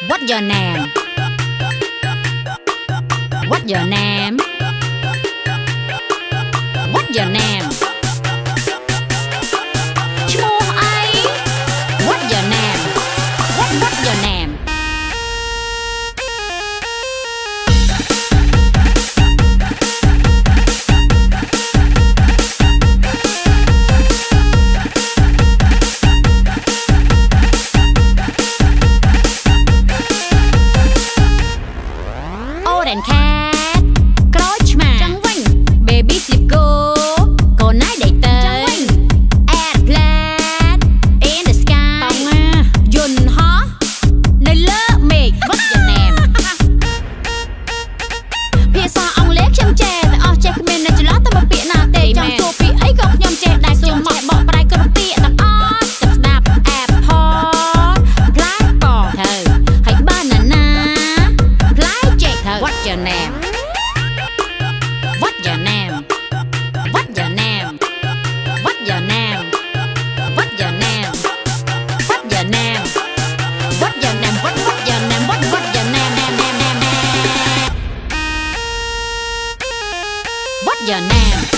What's your name? What's your name? What's your name? What's your name? What's your name? Old and cat, crouch mà baby sleep go, cô nói đầy tên airplane in the sky, dùn hó nơi lớp mệt. What's your name? Phía sau ông lét chăm chè tại ở chè mình là chỉ lót tới một biển nào tệ trong số phía ấy gọc nhom chè đại sùng mọc bọ bài cơ một tia tặng ó tập đạp apple plái bò thờ hay banana plái chè thờ. What's your name? What's your name? What's your name? What's your name? What's your name? What's your name? What's your name? What's your name? What's your name? What's your name?